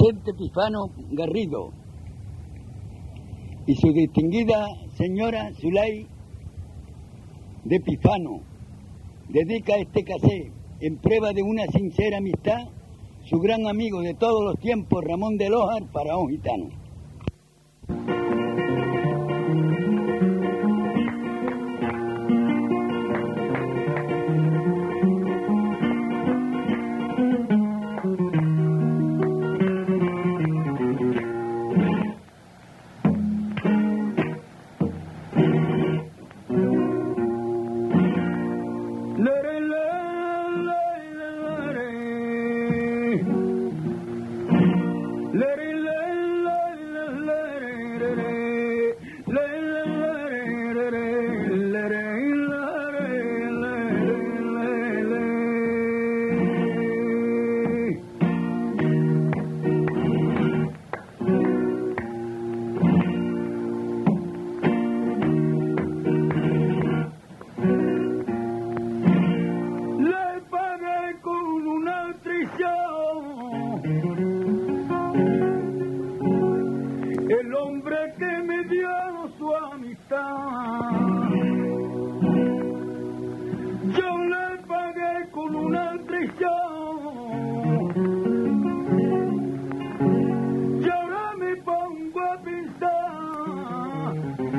Vicente Pifano Garrido y su distinguida señora Zulay de Pifano dedica este casé en prueba de una sincera amistad su gran amigo de todos los tiempos, Ramón de Lójar, para un gitano. El hombre que me dio su amistad, yo le pagué con una traición, y ahora me pongo a pensar,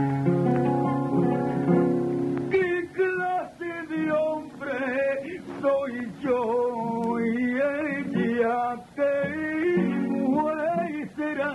¿qué clase de hombre soy yo y ella que mujer será?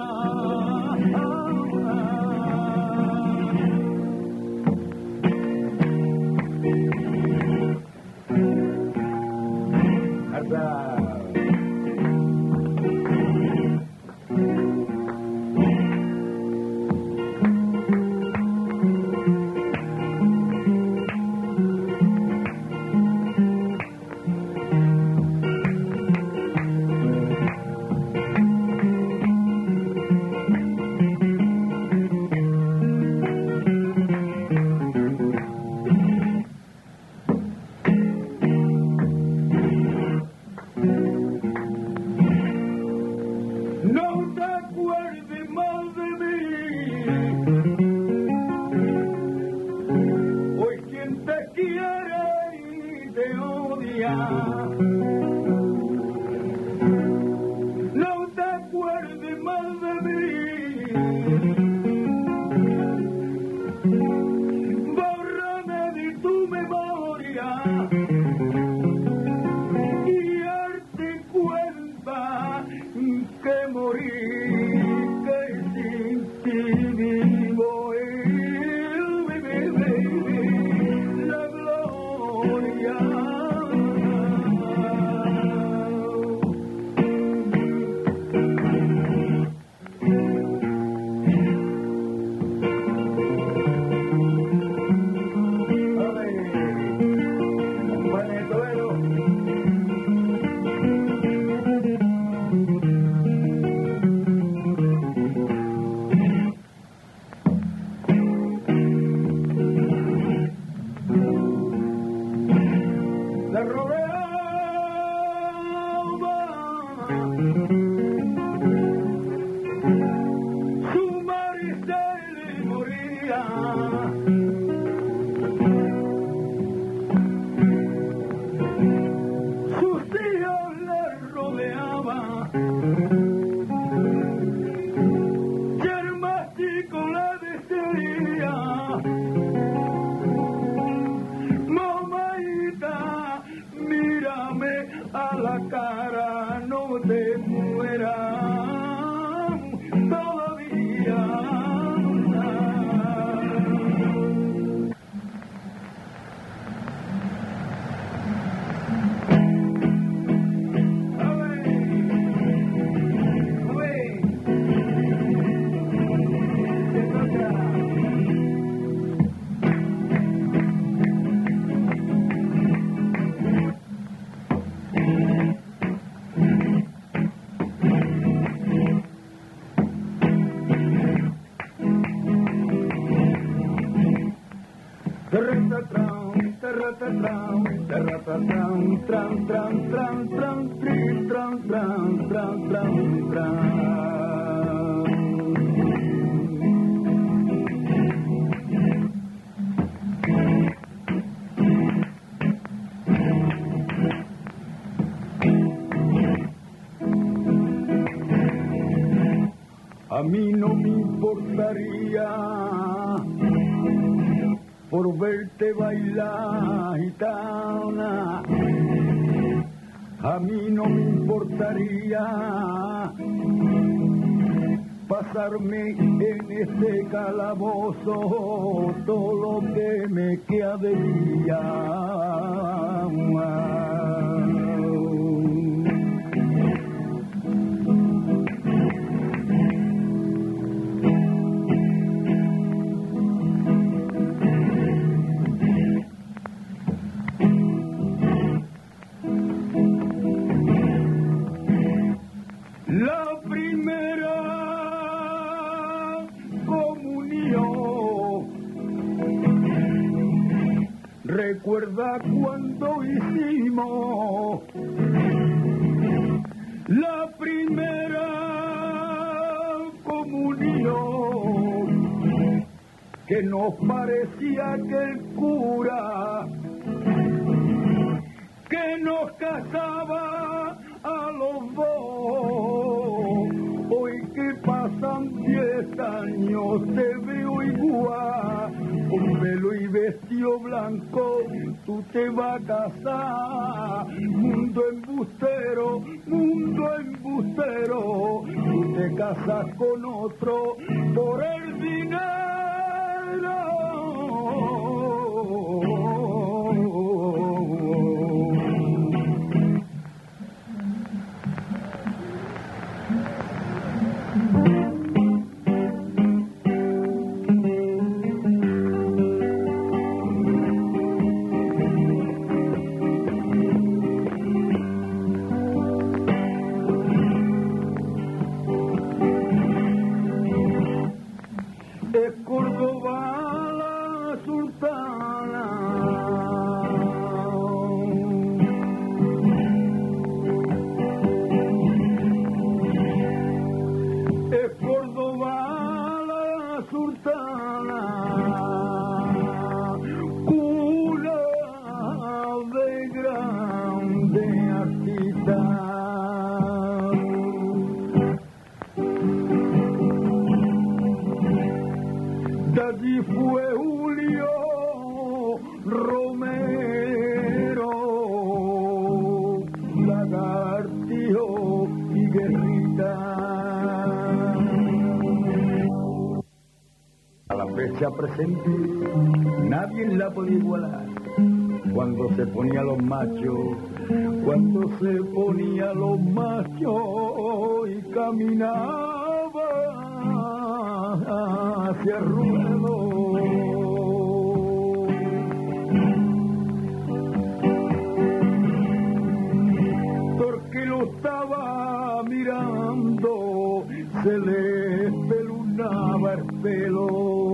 No te acuerdes más de mí, hoy quien te quiere y te odia. No te acuerdes más de mí, bórrame de tu memoria y darte cuenta que morí, que sin ti vivo la gloria. La rodeaba, su Maricel moría, sus hijos la rodeaban, y el más chico la decía: mamaita, mírame a la cara, no te mueras todavía. Tran, tran, tran, tran, tran, tran, tran, tran, tran, tran. A mí no me importaría por verte bailar, gitana. A mí no me importaría pasarme en este calabozo todo lo que me queda de día. La primera comunión, recuerda cuando hicimos la primera comunión, que nos parecía que el cura que nos casaba a los dos, hoy que pasan 10 años te veo igual, con velo y vestido blanco tú te vas a casar. Mundo embustero, tú te casas con otro por el dinero. Es Córdoba la sultana, es Córdoba la sultana, cuna de grande artista. De allí fue Julio Romero, Lagartijo y Guerrita. A la fecha presente, nadie la podía igualar. Cuando se ponía los machos, y caminaba hacia el ruedo. Porque lo estaba mirando, se le espelunaba el pelo.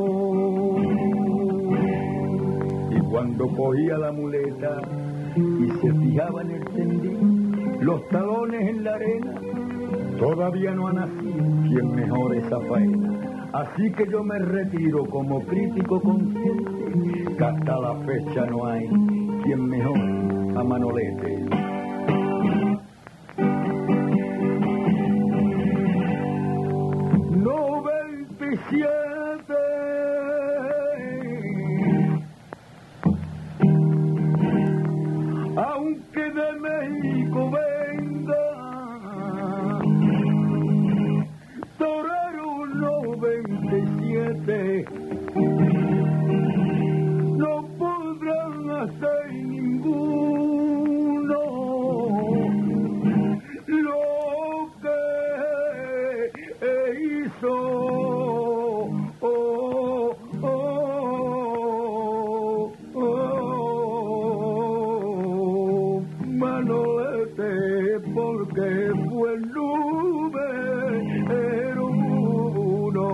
Y cuando cogía la muleta y se fijaba en el tendín, los talones en la arena, todavía no ha nacido quien mejore esa faena. Así que yo me retiro como crítico consciente, que hasta la fecha no hay quien mejore a Manolete. Aunque de México venga torero 97, no podrán hacer ninguno lo que hizo Manolete, porque fue el número uno.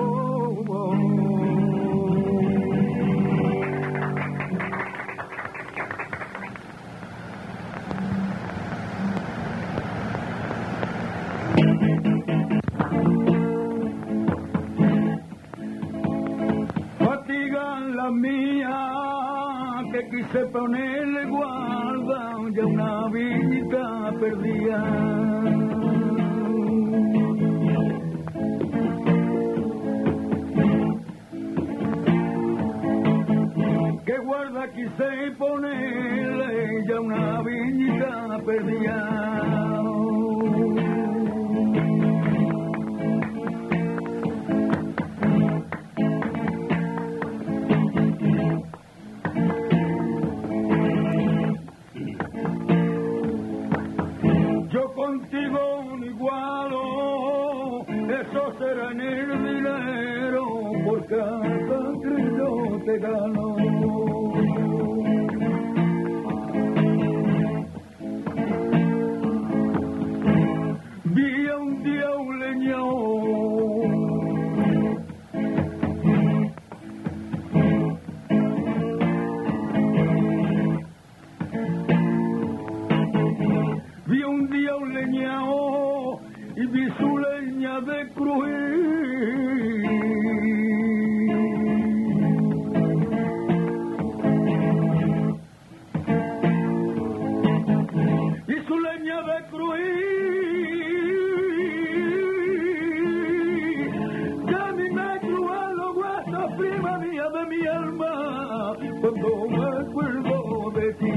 Fatigan la mía, que quise ponerle guarda, ya una vida perdida. eso será en el dinero, por cada trillo te gano. Vi un día un leñador y vi su leña de crujir. Y su leña de crujir, que a mí me crujan los huesos, prima mía de mi alma, cuando me acuerdo de ti.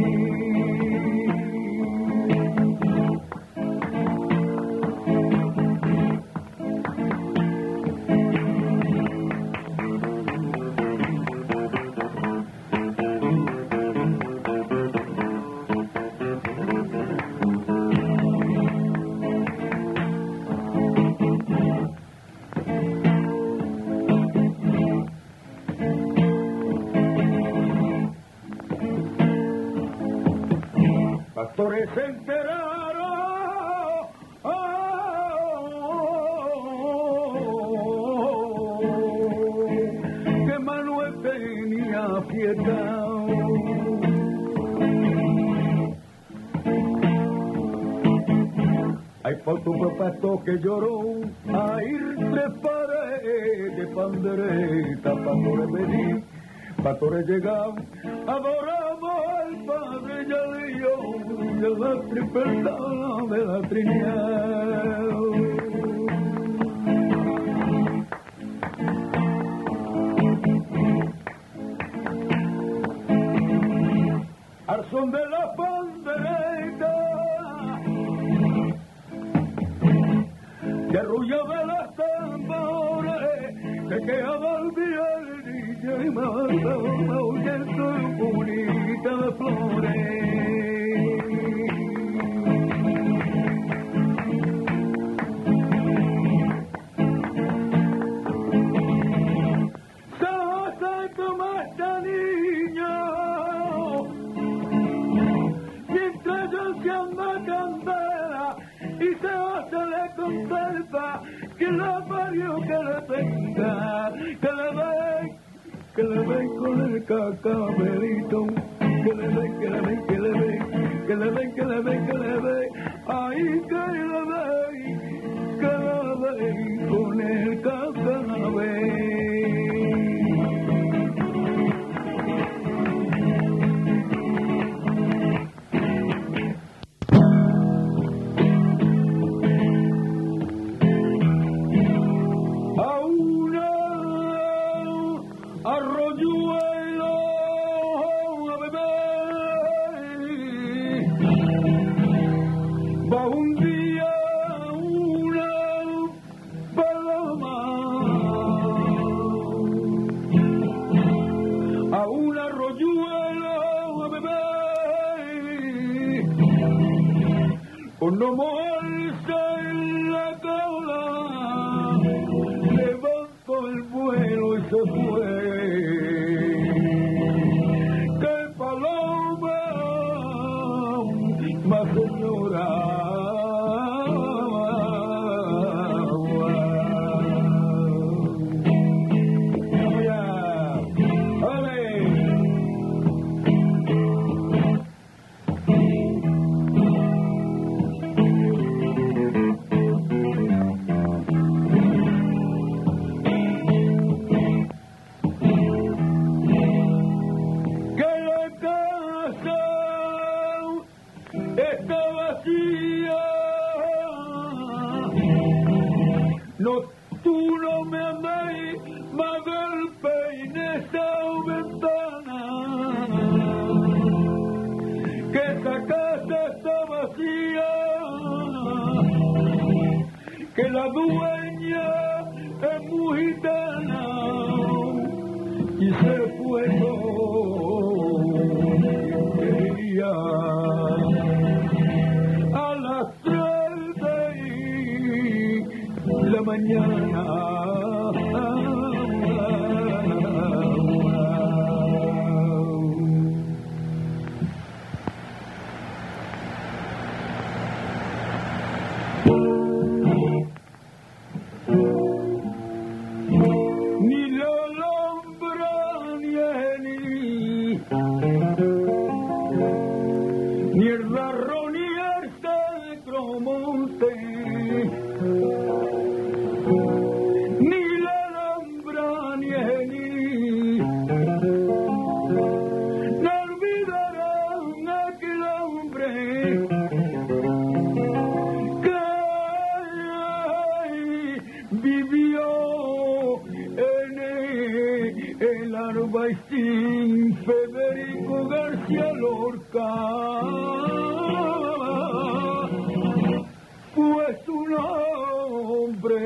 Pastores se enteraron que Manuel tenía fiesta. Hay otro pastor que lloró a ir tres paredes, pandereta, pastores venir, pastores llegaban, adoramos al Padre y al Dios de la tripletada de la Trinidad. Al son de la pandereta, que arrullaba las tambores, se quedaba el viernes y me mandaba huyendo bonita de flores. Se como esta niña, mientras yo enciendo candela y se le contesta que la parió, que le tenga, que le ven con el cacabelito, que le ven, que le ven, que le ven, que le ven, que le ven, que le ven, ahí que le ven con el cacabelito. Arroyuelo a beber, va un día una paloma a un arroyuelo a beber, con no moverse en la cola, levantó el vuelo y se fue. Señora, no, tú no me amáis, más golpe en esa ventana, que esa casa está vacía, que la dueña es muy gitana y se fue con ella a las 3 de la mañana. Ni la alhambra ni el barro ni arte de Cromonte, ni la alhambra ni no olvidarán aquel hombre que vivió en el Albaicín, Federico García Lorca. Pues un hombre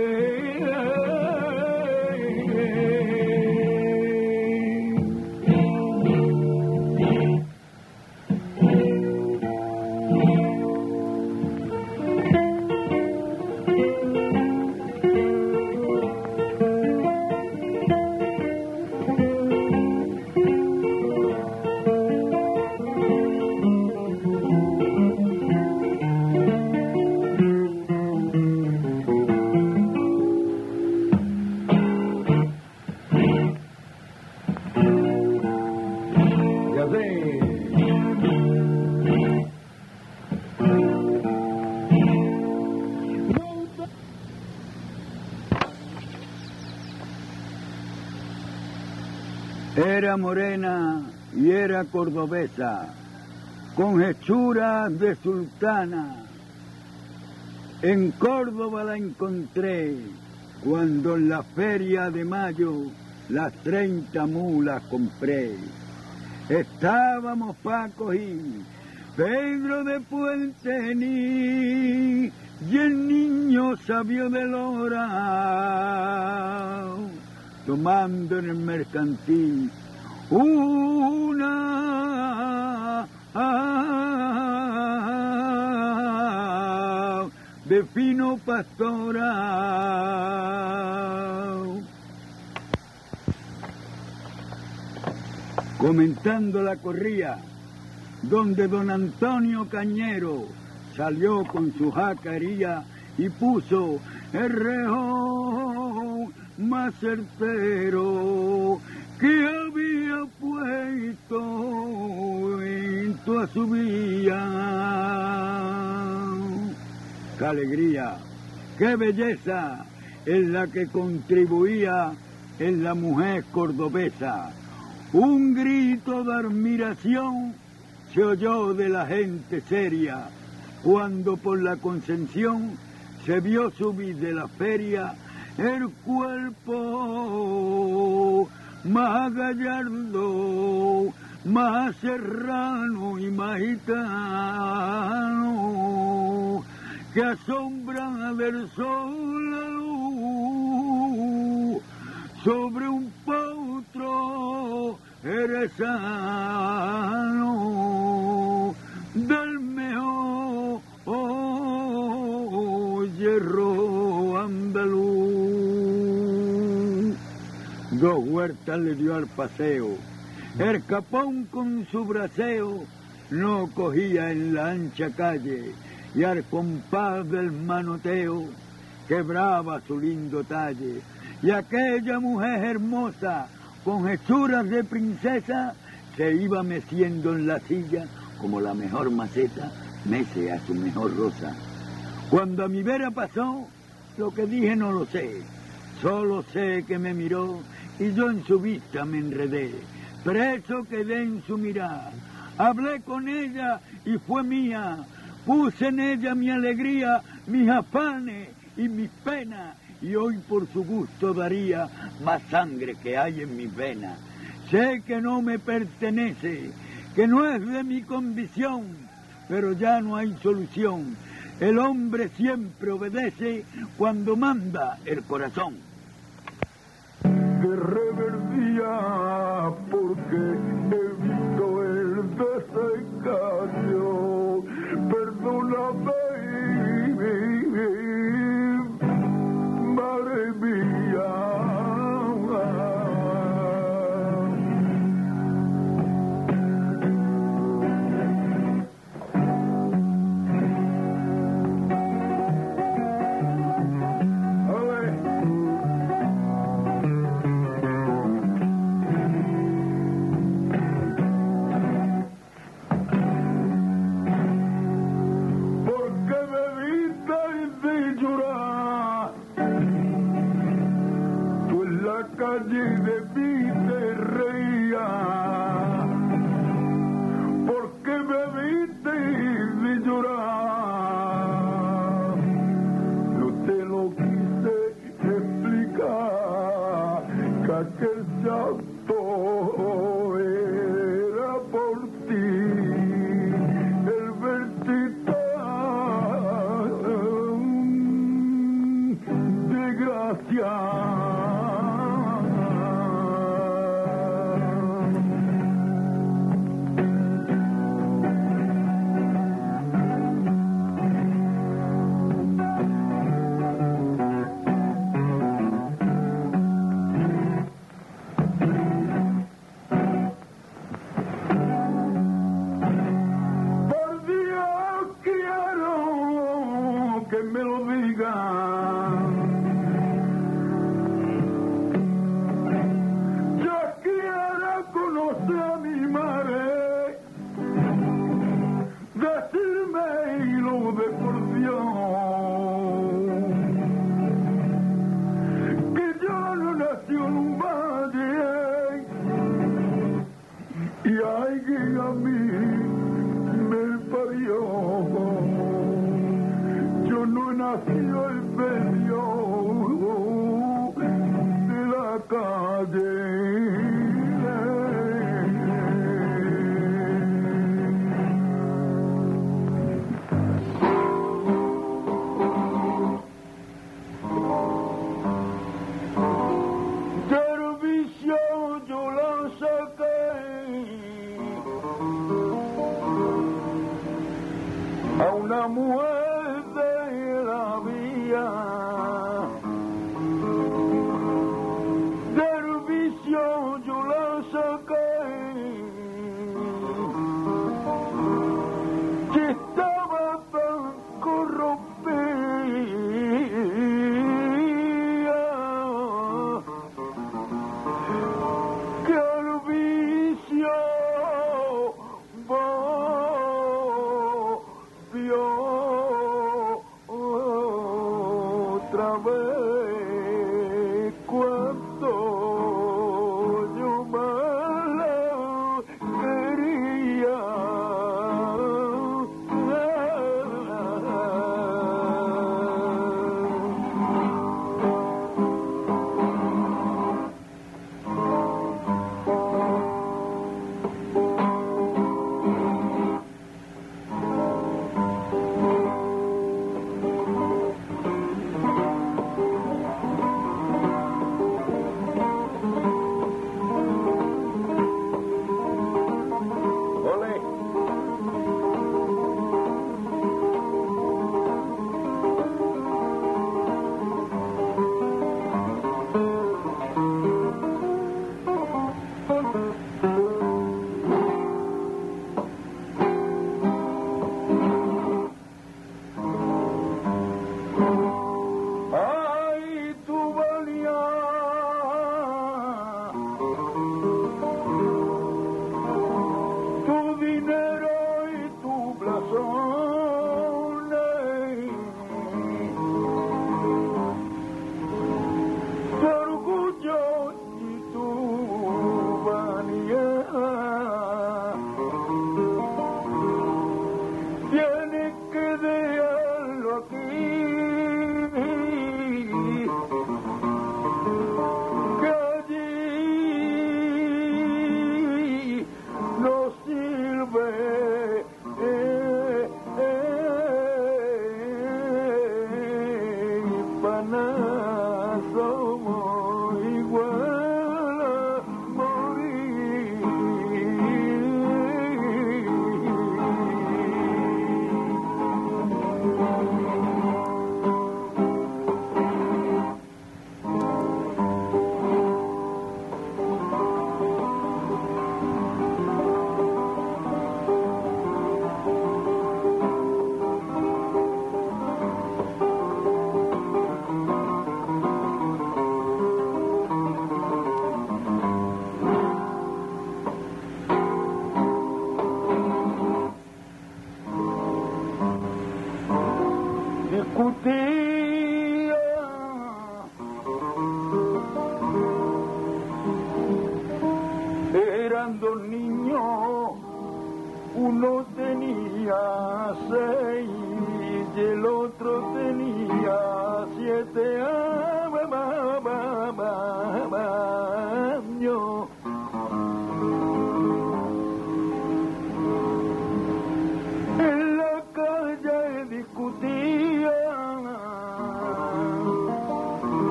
Era morena y era cordobesa, con hechuras de sultana. En Córdoba la encontré cuando en la feria de mayo las 30 mulas compré. Estábamos Paco y Pedro de Puentení y el niño sabio de Lora, tomando en el mercantil una de fino pastorao. Comentando la corría, donde don Antonio Cañero salió con su jacaría y puso el rejón más certero que había puesto en toda su vía. ¡Qué alegría! ¡Qué belleza! En la que contribuía en la mujer cordobesa. Un grito de admiración se oyó de la gente seria cuando por la Concepción se vio subir de la feria el cuerpo más gallardo, más serrano y más gitano, que a sombra del sol la luz sobre un potro jerezano del mejor hierro andaluz. 2 huertas le dio al paseo, el capón con su braceo no cogía en la ancha calle, y al compás del manoteo quebraba su lindo talle, y aquella mujer hermosa con hechuras de princesa se iba meciendo en la silla como la mejor maceta mece a su mejor rosa. Cuando a mi vera pasó, lo que dije no lo sé, solo sé que me miró y yo en su vista me enredé, preso quedé en su mirada, hablé con ella y fue mía, puse en ella mi alegría, mis afanes y mis penas, y hoy por su gusto daría más sangre que hay en mis venas. Sé que no me pertenece, que no es de mi condición, pero ya no hay solución. El hombre siempre obedece cuando manda el corazón. De reverdía porque he visto el desengaño, perdóname, gracia. Que me lo digan,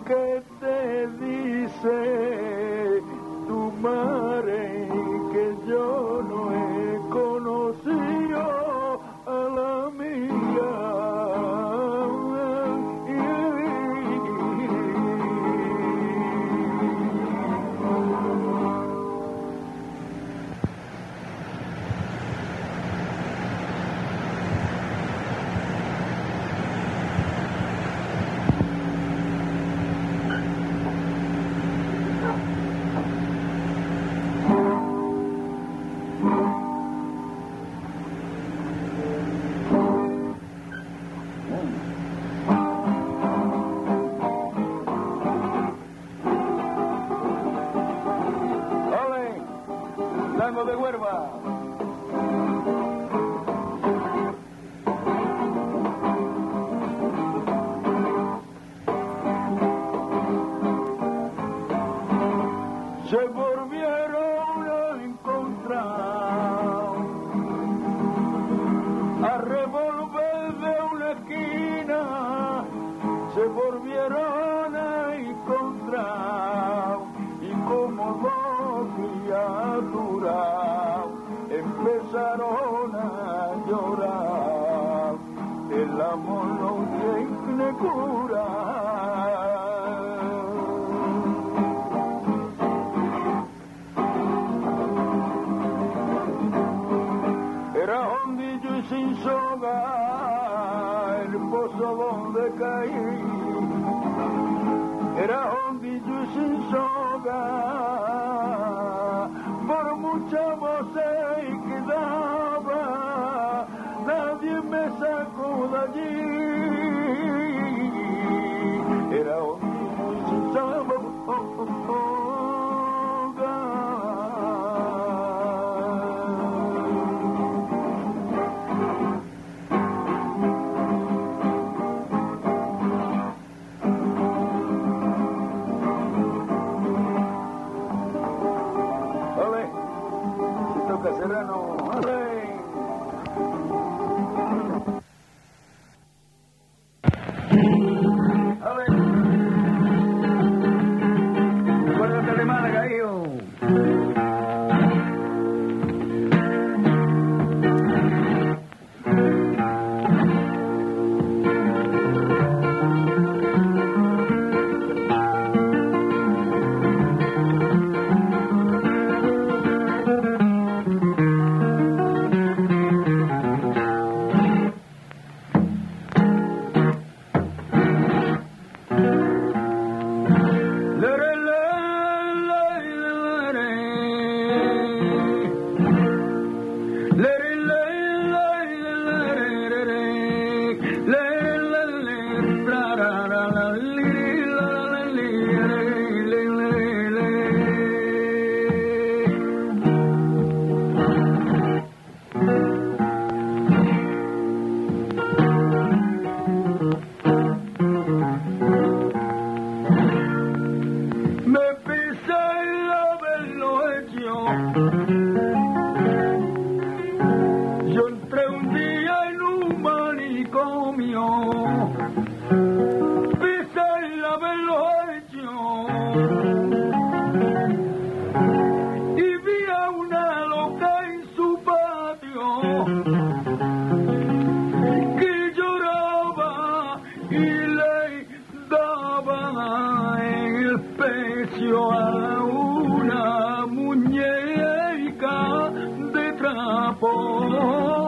¿qué te dice tu madre que yo no he conocido a la mía? Tango de Huerva. Se volvieron a encontrar a revolver de una esquina, se volvieron a encontrar y como dos criaturas empezaron a llorar. El amor no tiene cura. Era hondillo y sin soga el pozo donde caí. Era hondillo y sin soga, por mucha voz que daba, nadie me sacó de allí. Era hondillo y sin soga. Serrano, ¡ale! ¡Ale! Acuérdate de Málaga, hijo. A una muñeca de trapo.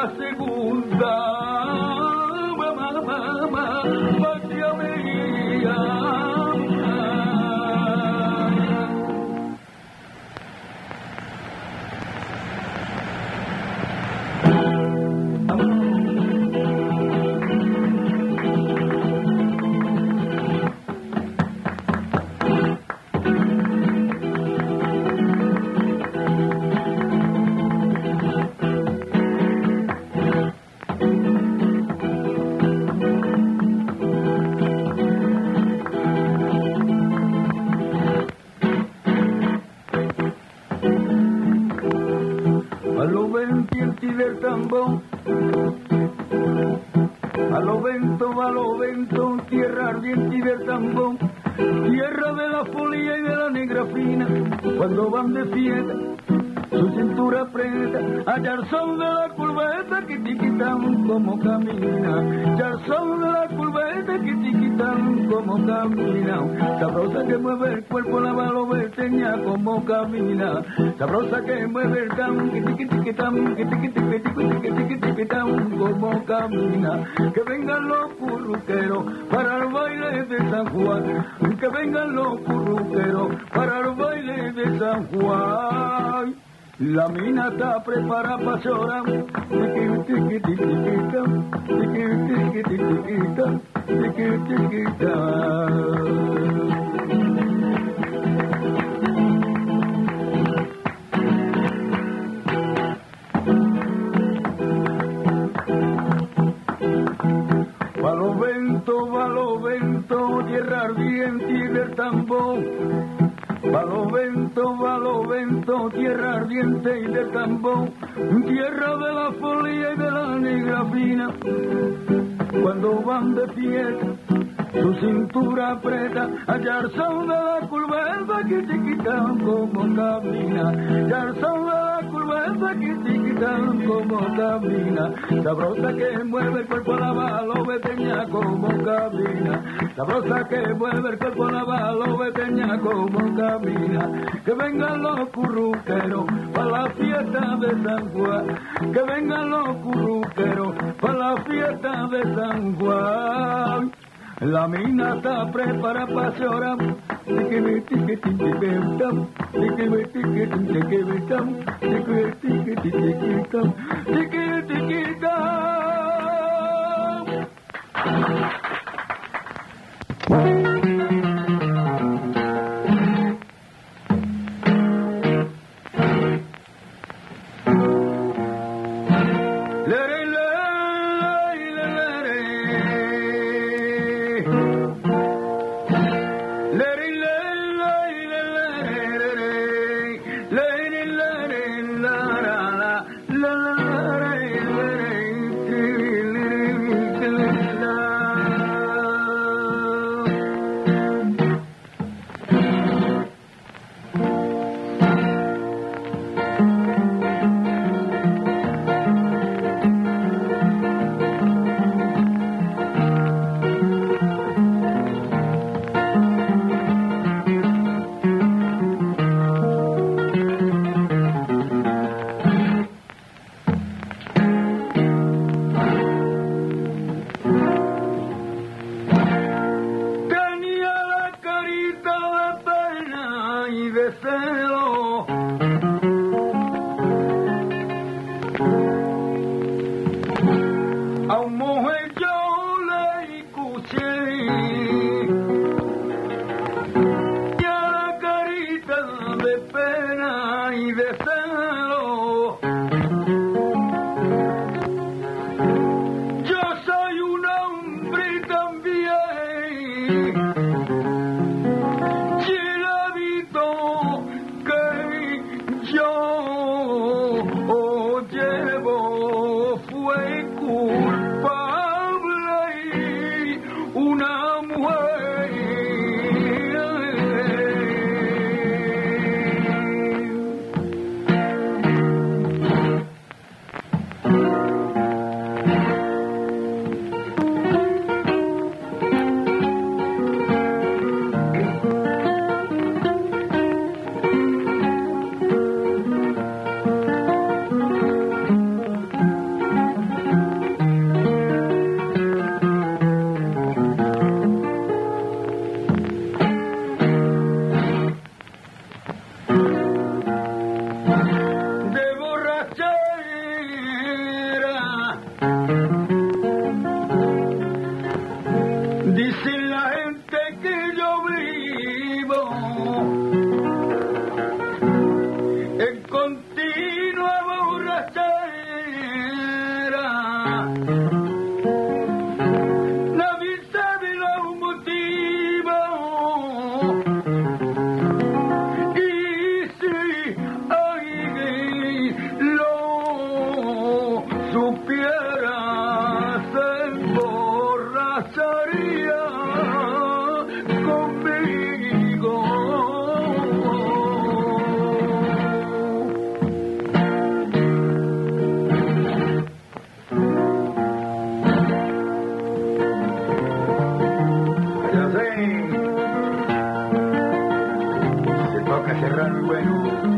la segunda, patria mía. A lo venti del tambor, a lo vento, tierra ardiente y del tambor, tierra de la folía y de la negra fina, cuando van de fiesta, su cintura aprieta, allá al son de la curveta que tiquitan como camina, allá al son de la curveta que tiquitan como camina, sabrosa que mueve el cuerpo la balobeteña como camina, sabrosa que mueve el tan que tiquitan, que tiquitan como camina, que vengan los curruqueros para el baile de San Juan, que vengan los curruqueros para el baile de San Juan. La mina está preparada para llorar, va lo vento, tierra ardiente y del tambor. Va lo vento, tierra ardiente y de tambor, tierra de la folía y de la negra fina, cuando van de fiesta, su cintura aprieta, allá al son de la curveta que chiquitan como camina, allá al son de la curveta que chiquitan como camina, sabrosa que mueve el cuerpo la balobeteña como camina, sabrosa que mueve el cuerpo la balobeteña como camina, que vengan los curruqueros para la fiesta de San Juan, que vengan los curruqueros para la fiesta de San Juan. La mina está preparada para llorar. Toca Serrano y bueno.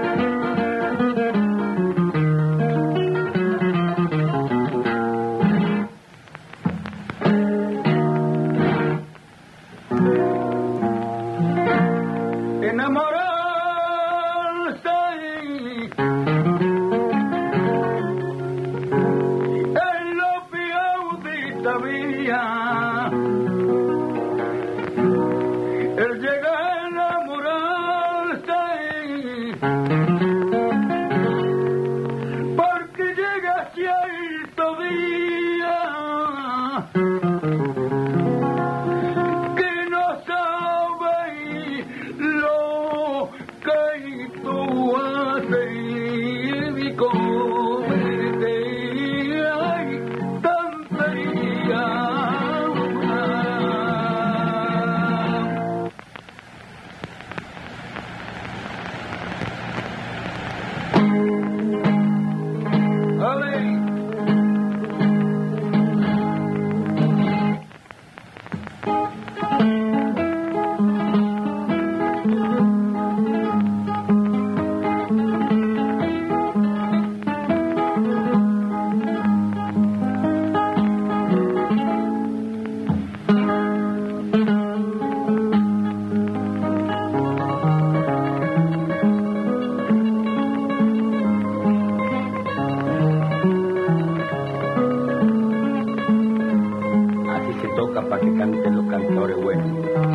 Para que canten los cantores buenos.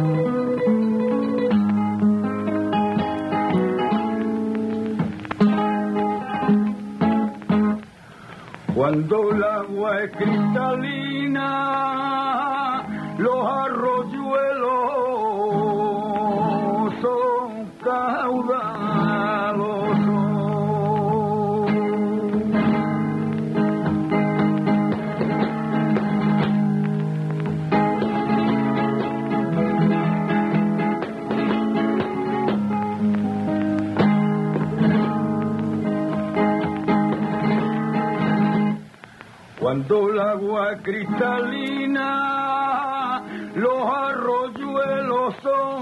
Cuando el agua es cristalina, los arroyuelos son caudalosos. Cuando el agua cristalina, los arroyuelos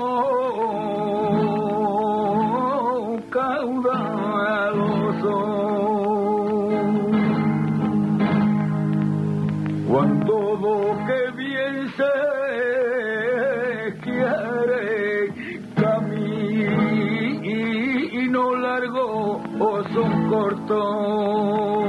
son caudalosos. Cuando que bien se quiere camino largo o son cortos.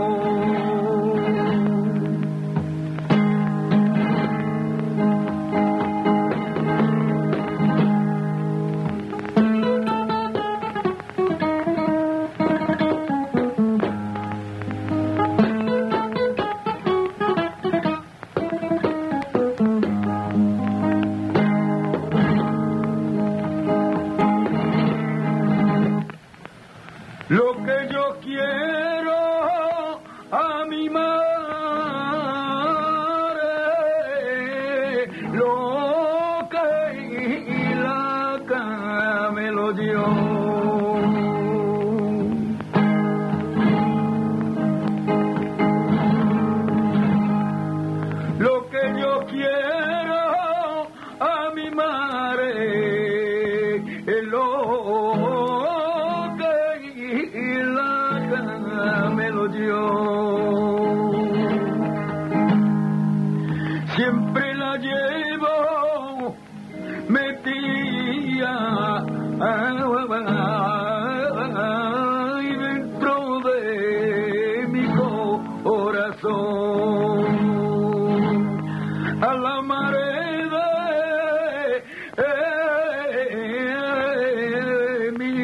Lo que yo quiero a mi madre, lo que la cama me lo dio. Lo que yo quiero a mi madre, lo me lo dio. Siempre la llevo metida dentro de mi corazón. A la marea de mi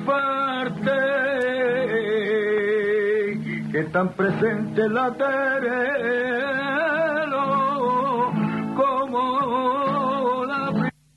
parte que tan presente la terelo como la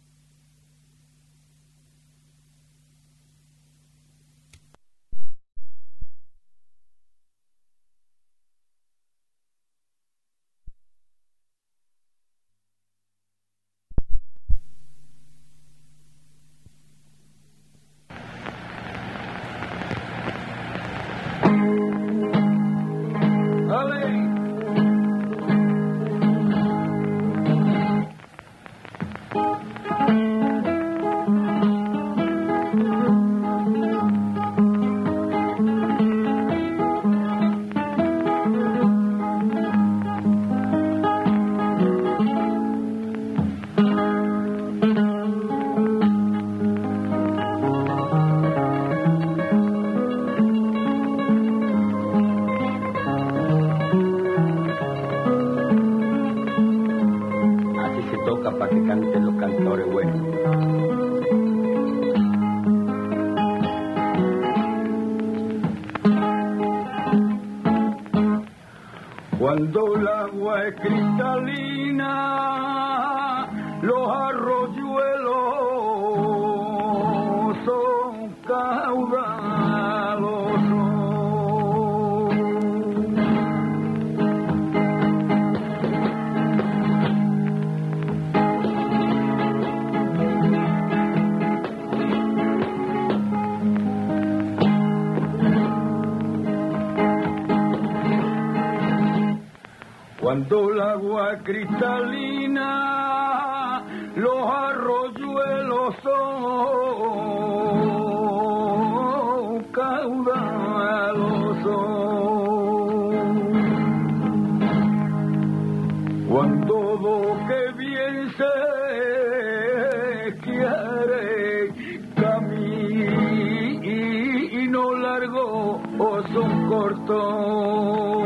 para que canten los cantores buenos. Cuando el agua es cristalina, los arroyuelos son caudalosos. Cuando el agua cristalina, los arroyuelos son caudalosos. Cuando lo que bien se quiere camino largo o son cortos.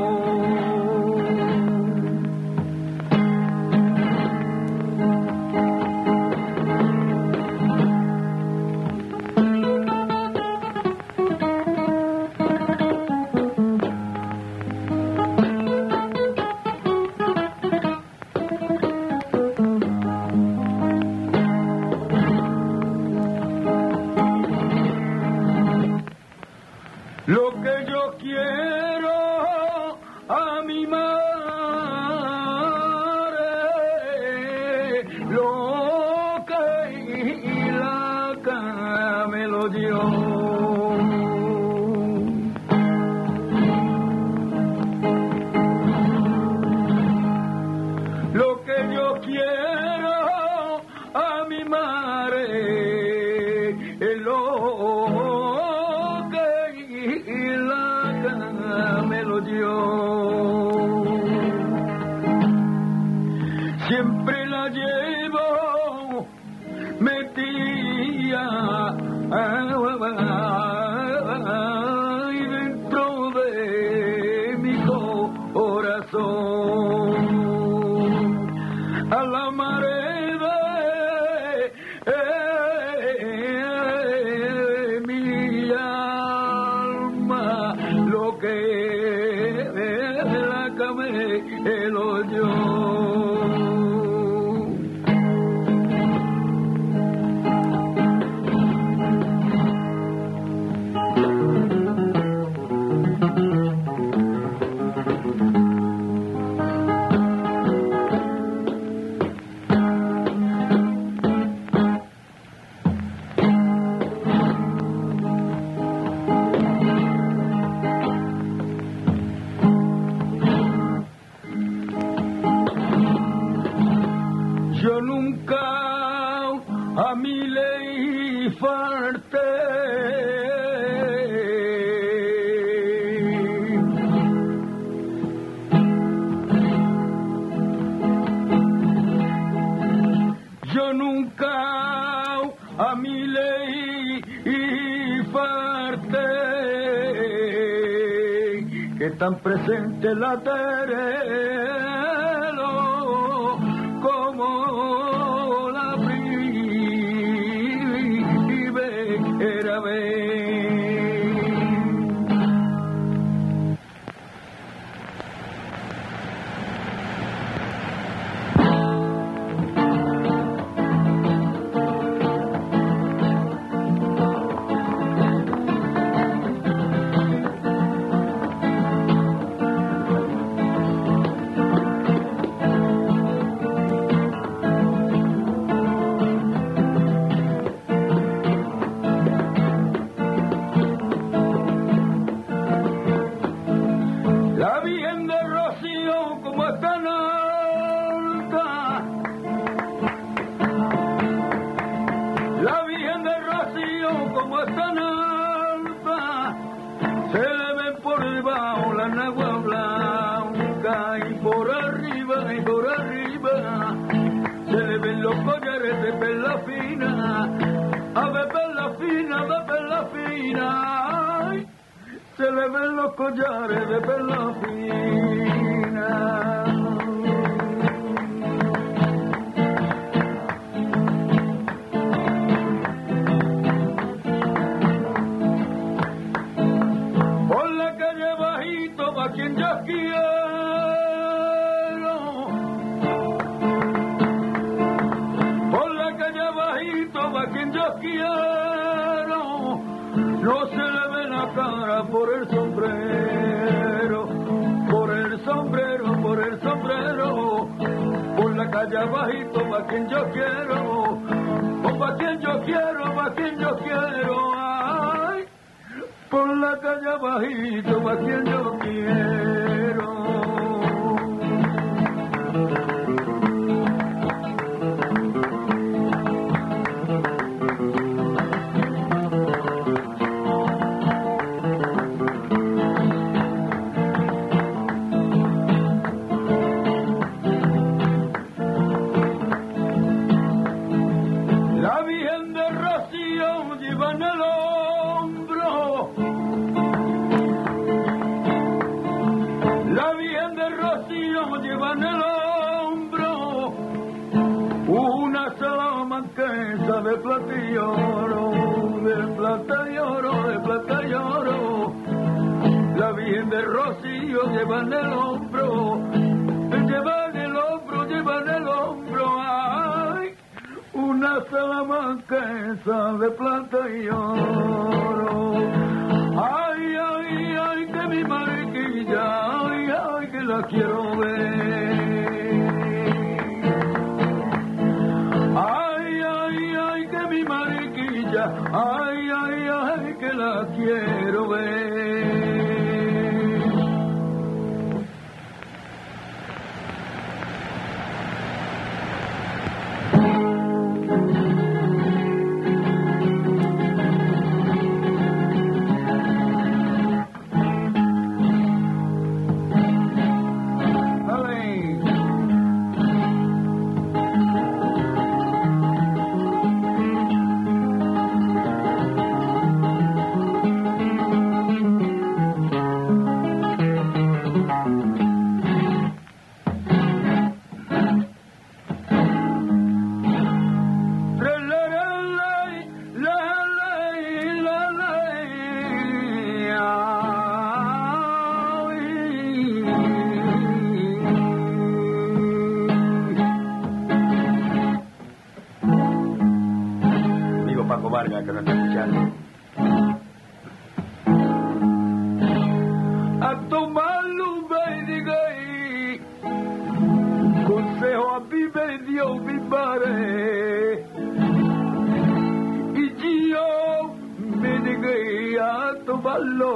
Lo que yo quiero a mi madre, lo que la cama me lo dio. Lo que yo quiero a mi madre es lo me lo dio. Siempre la llevo metida dentro de mi corazón. A la marea de mi alma, lo que la camé lo dio. Yo nunca a mi ley falté. Yo nunca a mi ley falté, que tan presente la terelo como la primavera. fina, ay, se le ven los collares de perla fina. Por la calle bajito va quien yo quiero. Por la calle bajito va quien yo quiero. No se le ve la cara por el sombrero, por el sombrero, por el sombrero. Por la calle bajito va quien yo quiero. O va quien yo quiero, va quien yo quiero. Ay, por la calle bajito va quien yo quiero. La Virgen de Rocío lleva en el hombro. La Virgen de Rocío lleva en el hombro una salamanquesa de plata y oro, de plata y oro, de plata y oro. La Virgen de Rocío lleva en el hombro, lleva en el hombro, lleva en el hombro, ay, una salamanquesa de plata y oro. Ay, ay, ay, que mi mariquilla, ay, ay, que la quiero ver. Ay, ay, ay, que mi mariquilla, ay, ay, ay, que la quiero ver. Paco Vargas, que nos está escuchando. A tomarlo un baile, consejo a mí me dio mi padre, y yo me negué a tomarlo.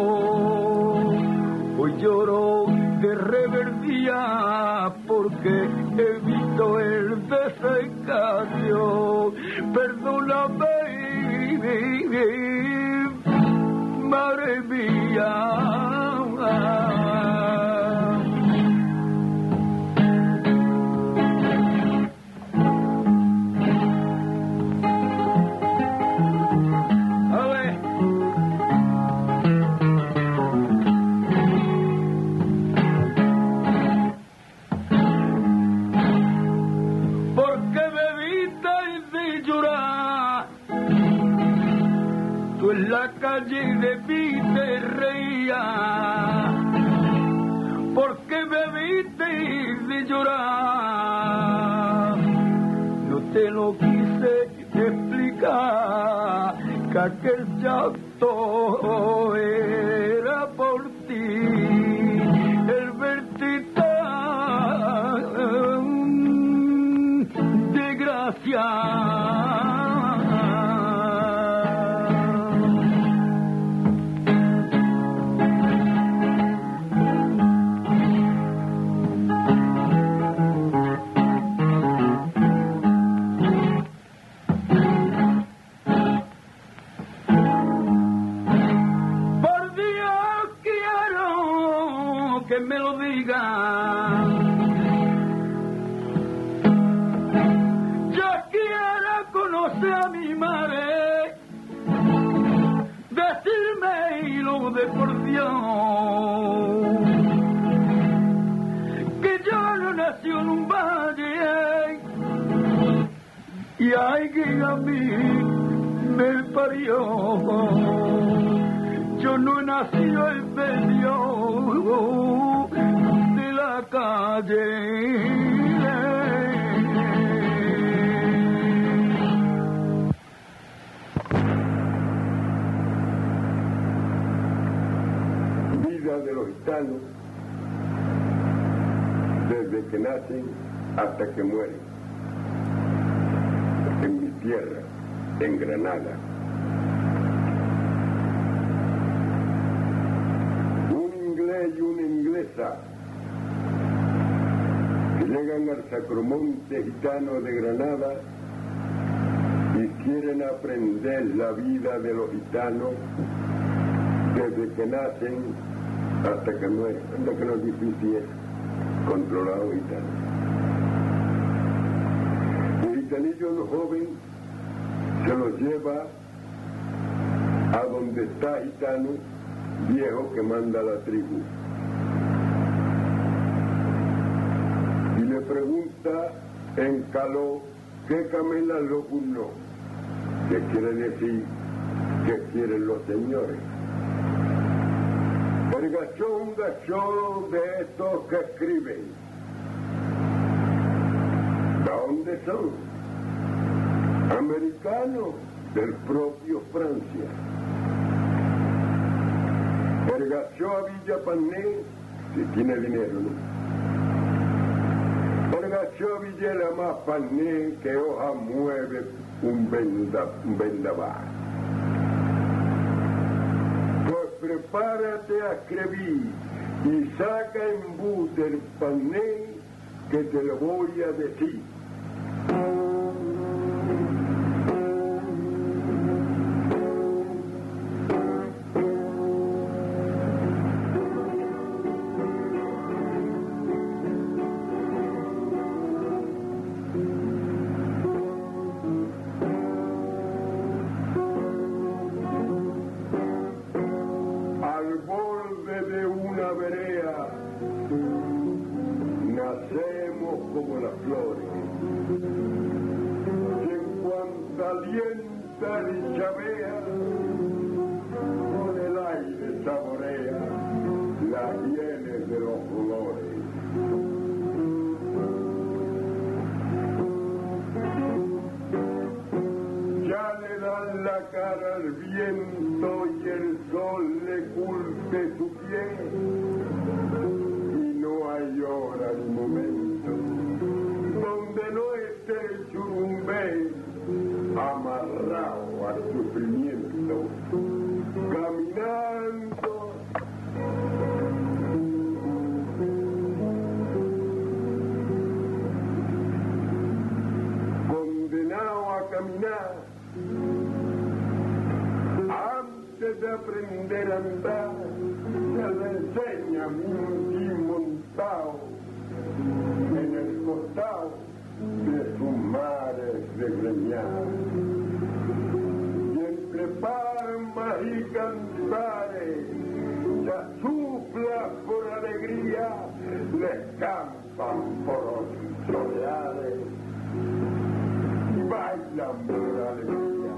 Hoy lloro de reverdía porque he visto el desengaño. Perdóname, madre mía. En la calle de mí te reía, porque me viste de llorar. No te lo quise explicar, que aquel llanto era por ti, el verte tan desgraciado. Que me lo diga. Yo quiero conocer a mi madre, de jode por Dios, que yo no nací en un valle, y hay que a mí me parió. Yo no he nacido en medio de la calle. De los gitanos desde que nacen hasta que mueren en mi tierra, en Granada. Un inglés y una inglesa que llegan al Sacromonte Gitano de Granada y quieren aprender la vida de los gitanos desde que nacen hasta que mueren. Anda que lo difícil es controlar a los gitanos. El gitanillo joven se los lleva a donde está gitano viejo que manda la tribu y le pregunta en caló qué camela lo uno, que quiere decir que quieren los señores. El gachó, un gachó de estos que escriben. ¿De dónde son? Americanos del propio Francia. El gachó a Villa Pané, si tiene dinero, ¿no? El gachó a Villela más Pané que hoja mueve un vendaval. Prepárate a escribir y saca en bus del panel que te lo voy a decir. Como las flores, y en cuanto alienta y chavea, con el aire saborea las hieles de los colores. Ya le dan la cara al viento y el sol le curte su piel, y no hay hora ni momento donde no esté el churumbé amarrado al sufrimiento, caminando. Condenado a caminar, antes de aprender a andar, se le enseña a un montado en el costado de sus mares desgreñadas. Y entre palmas y cantares, ya suflas por alegría, les campan por los soleares y bailan por alegría.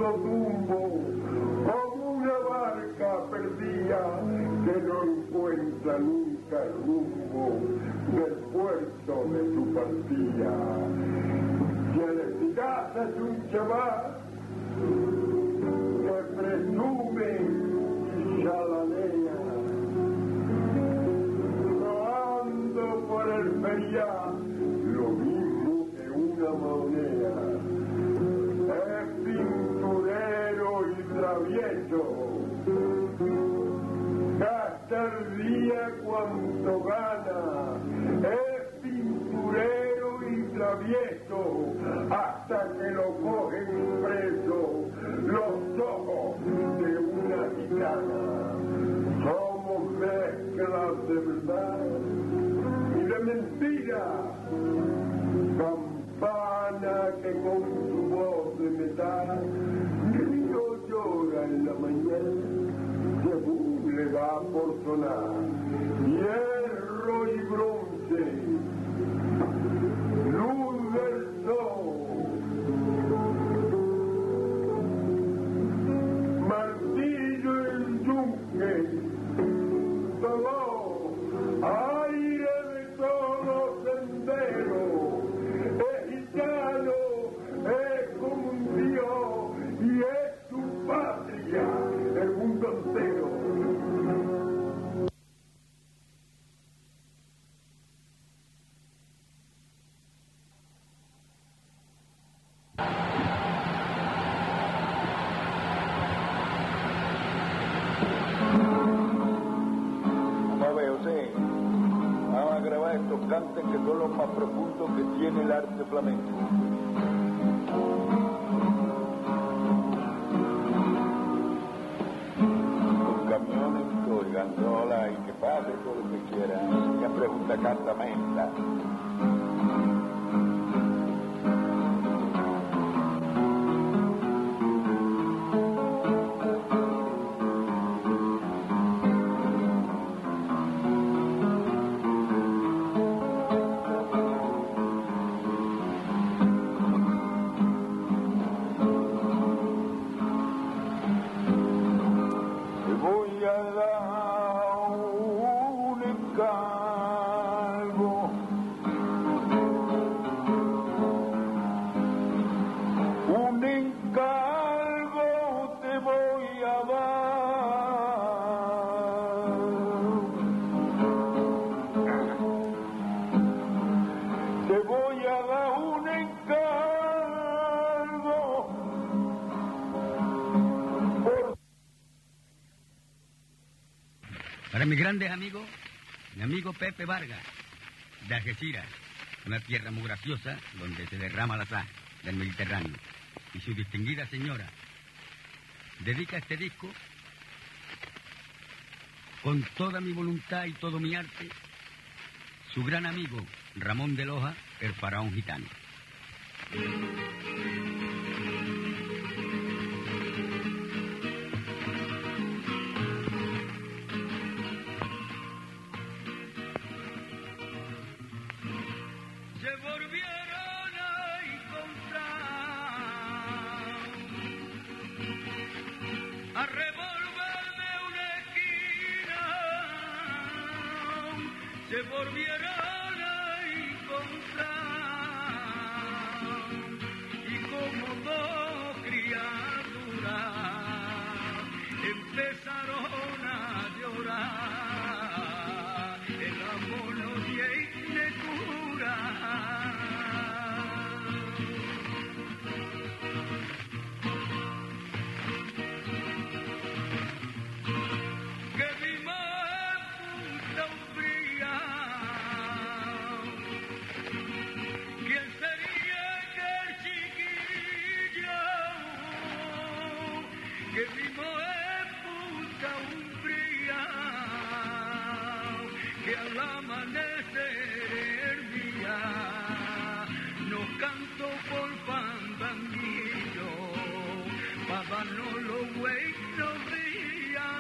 hondo tumbo, como una barca perdida que no encuentra nunca el rumbo del puerto de su partida. Quien en mi casa es un chaval que presume y chalanea, rodando por el ferial lo mismo que una moneda. Es pinturero y travieso, gasta el día cuanto gana. Es pinturero y travieso, hasta que lo cogen preso los ojos de una gitana. Somos mezclas de verdad y de mentira, campana que con su voz de metal río llora en la mañana, según le da por sonar, hierro y bronce, luz del sol, martillo el yunque, dolor, aire de todo sendero, es gitano, es como un dios y es su patria, el mundo entero. Vamos a grabar estos cantes que son los más profundos que tiene el arte flamenco. Los camiones oigan sola y que pase todo lo que quieran. Siempre junta carta menta. Para mis grandes amigos, mi amigo Pepe Vargas, de Algeciras, una tierra muy graciosa donde se derrama la sal del Mediterráneo, y su distinguida señora, dedica este disco con toda mi voluntad y todo mi arte, su gran amigo Ramón de Loja, el faraón gitano. Se volvieron a encontrar y como dos criaturas empezaron a llorar. El amor no tiene cura. Que vimos en puta umbría, que al amanecer hervía, nos cantó por fandanguillo, pa' darnos los buenos días.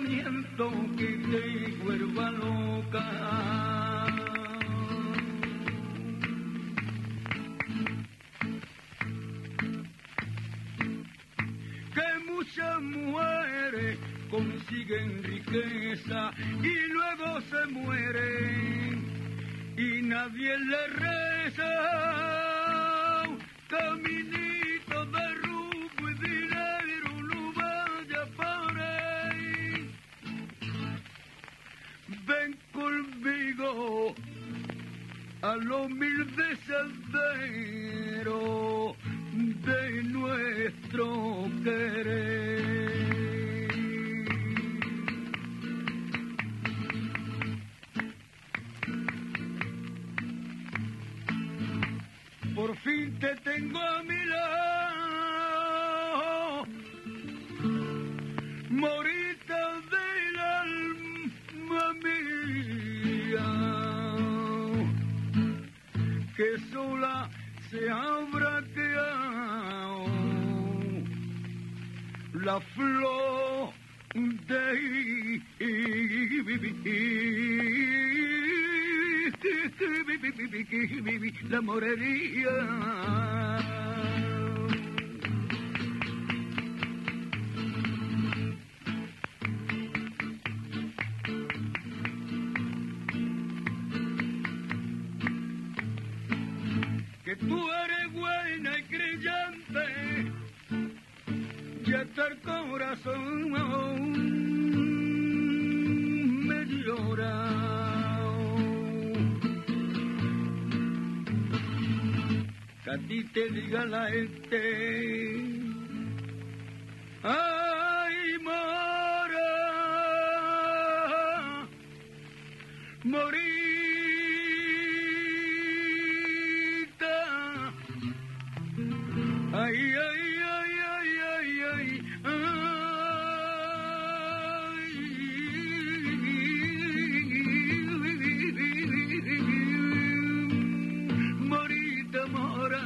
pensamiento que te vuelva loca. Que muchas mujeres consiguen riqueza y luego se mueren y nadie le reza. Caminito de rumbo y dinero no vaya por ahí. Ven conmigo a lo humilde sendero de nuestro querer. Por fin te tengo a mi lado, morita del alma mía, que sola se habrá quedado la flor de la morería. Que tú eres buena y creyente, y hasta el corazón me llora. Que a ti te diga la gente, ay, mora, morita, ay, ay, ay, ay, ay, ay, morita mora.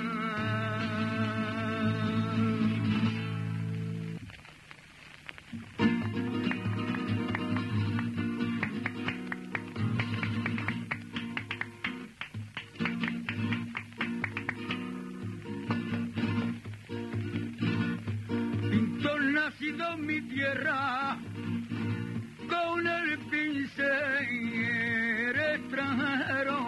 Pintor nacido en mi tierra, con el pincel extranjero.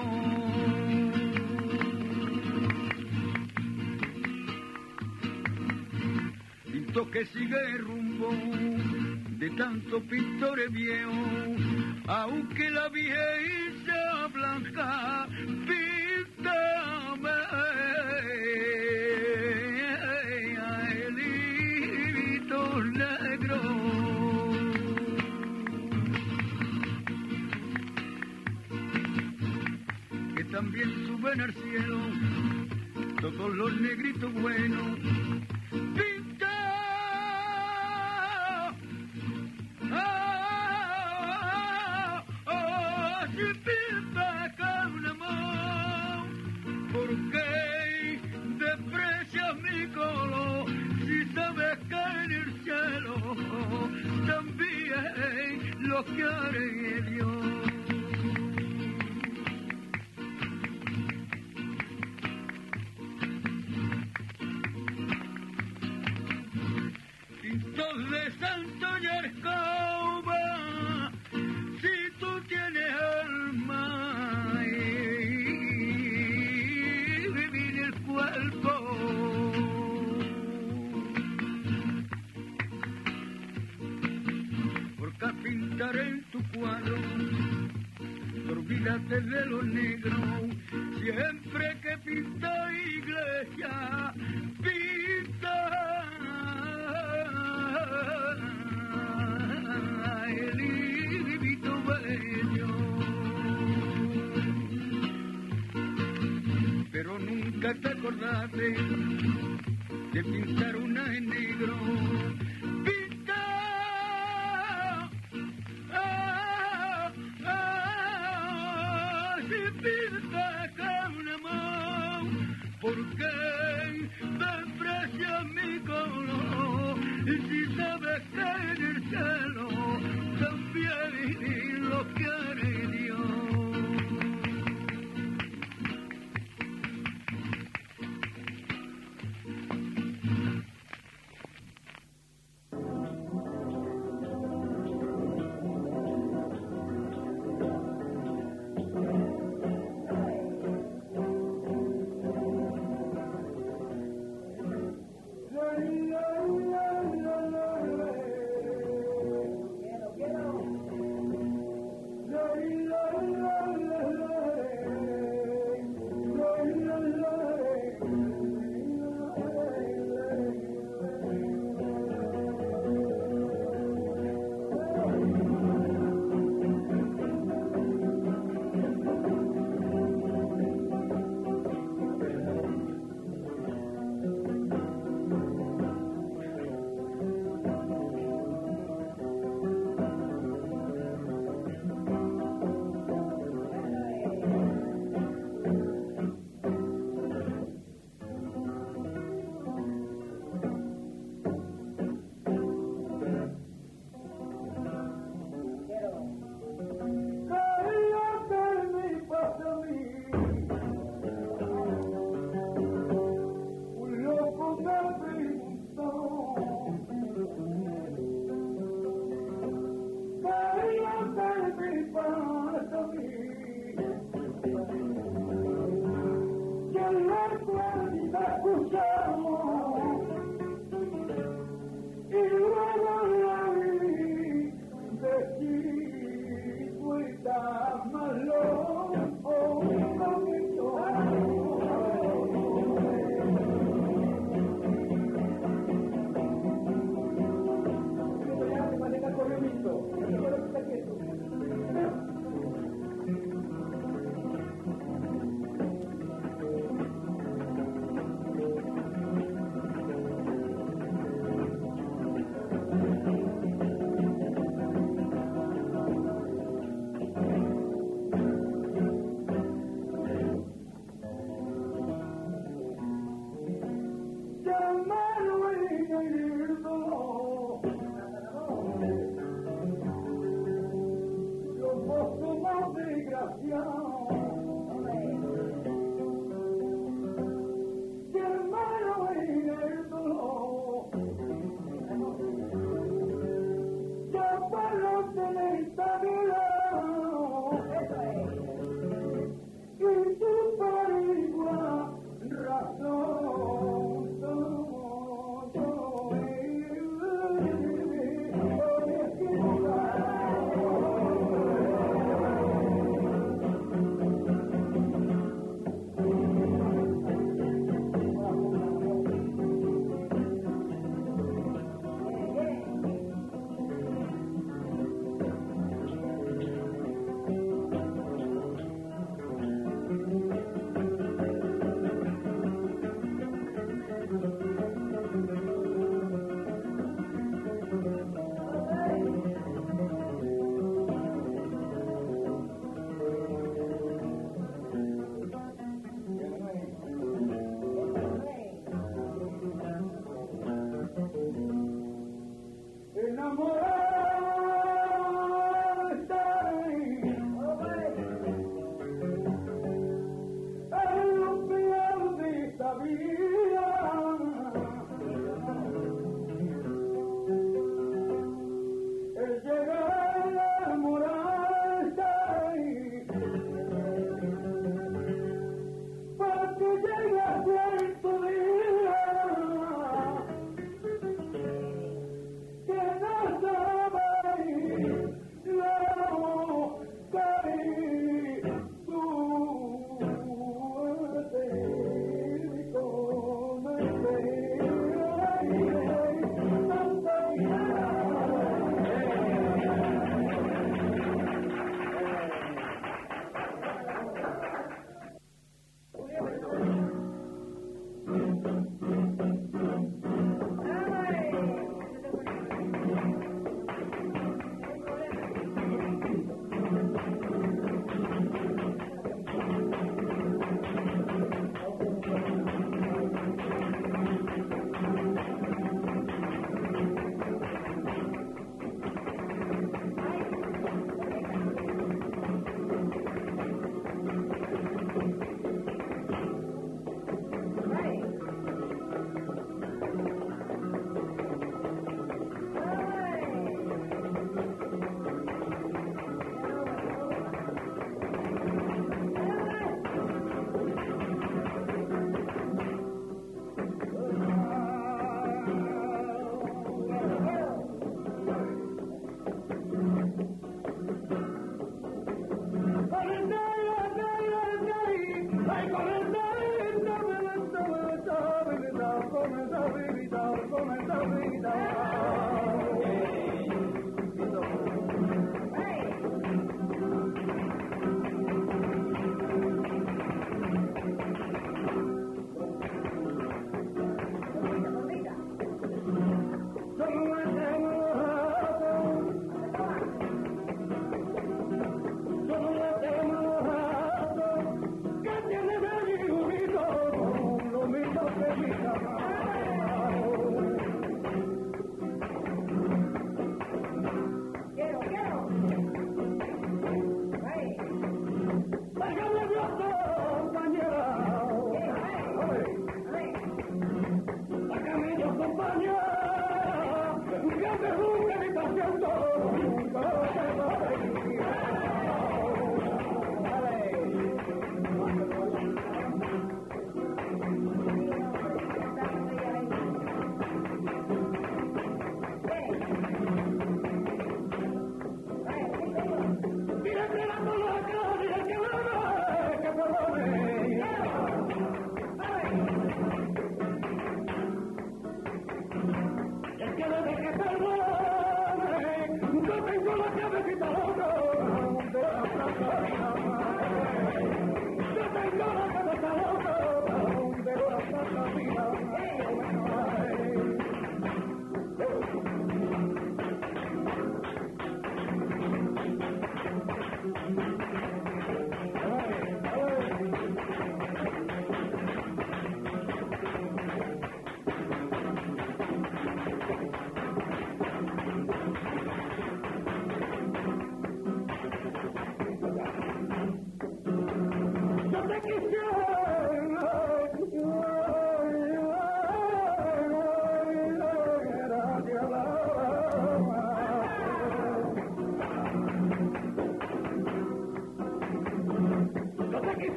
Pintor que sigue rumbo de tantos pintores viejos, aunque la viejita blanca píntame el hilito negro. Que también suben al cielo todos los negritos buenos. Pinta, si pinta con amor, porque desprecias mi color, si sabes que en el cielo también lo quiere Dios. Pintos de Santo Yercoba, si tú tienes alma y vivir el cuerpo, porque al pintar en tu cuadro, olvídate de lo negro, siempre que pinta iglesia, pinta el livito bello. Pero nunca te acordaste de pintar una en negro. Pinta, si pinta con amor, porque desprecia mi color, y si sabes que en el cielo